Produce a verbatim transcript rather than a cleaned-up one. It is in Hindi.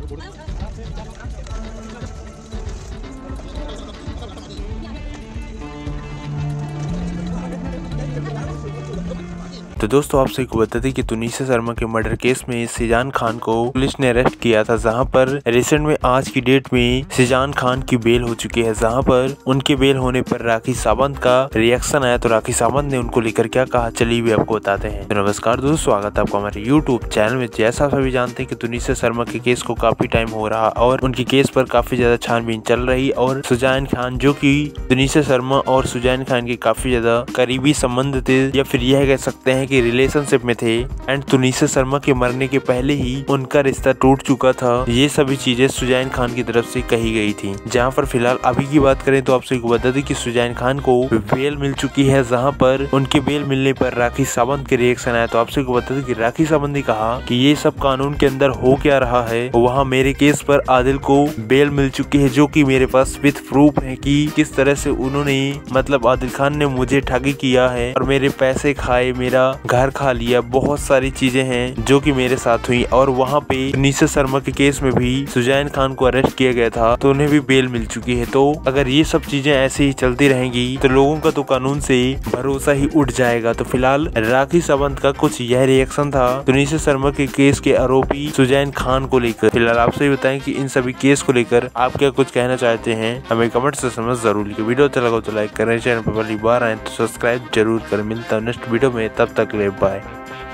तो दोस्तों आप सभी को बता दें कि तुनिशा शर्मा के मर्डर केस में शिजान खान को पुलिस ने अरेस्ट किया था, जहां पर रिसेंट में आज की डेट में शिजान खान की बेल हो चुकी है। जहां पर उनके बेल होने पर राखी सावंत का रिएक्शन आया, तो राखी सावंत ने उनको लेकर क्या कहा चलिए भी आपको बताते हैं। तो नमस्कार दोस्तों, स्वागत है आपको हमारे यूट्यूब चैनल में। जैसा आप सभी जानते हैं कि तुनिशा शर्मा के केस को काफी टाइम हो रहा और उनके केस पर काफी ज्यादा छानबीन चल रही, और सुजैन खान जो की तुनिशा शर्मा और सुजैन खान के काफी ज्यादा करीबी संबंध थे, या फिर यह कह सकते हैं कि रिलेशनशिप में थे, एंड तुनिशा शर्मा के मरने के पहले ही उनका रिश्ता टूट चुका था। ये सभी चीजें सुजैन खान की तरफ से कही गई थी। जहां पर फिलहाल अभी की बात करें तो आप सभी को बता दें कि सुजैन खान को बेल मिल चुकी है, जहां पर उनके बेल मिलने पर राखी सावंत के रिएक्शन आया। तो आप सभी को बता दें कि राखी सावंत ने कहा कि ये सब कानून के अंदर हो क्या रहा है, वहाँ मेरे केस पर आदिल को बेल मिल चुकी है, जो की मेरे पास विद प्रूफ है कि किस तरह से उन्होंने मतलब आदिल खान ने मुझे ठगी किया है और मेरे पैसे खाए, मेरा घर खा लिया, बहुत सारी चीजें हैं जो कि मेरे साथ हुई। और वहाँ पे तुनिशा शर्मा के केस में भी सुजैन खान को अरेस्ट किया गया था, तो उन्हें भी बेल मिल चुकी है। तो अगर ये सब चीजें ऐसे ही चलती रहेंगी तो लोगों का तो कानून से भरोसा ही उठ जाएगा। तो फिलहाल राखी सावंत का कुछ यह रिएक्शन था तुनिशा शर्मा के केस के आरोपी सुजैन खान को लेकर। फिलहाल आपसे बताएं कि इन सभी केस को लेकर आप क्या कुछ कहना चाहते हैं, हमें कमेंट से समझ जरूर लिखिए। वीडियो अच्छा लगा तो लाइक करें, चैनल पर पहली बार आए तो सब्सक्राइब जरूर करें। मिलता है नेक्स्ट वीडियो में, तब तक ले बाय।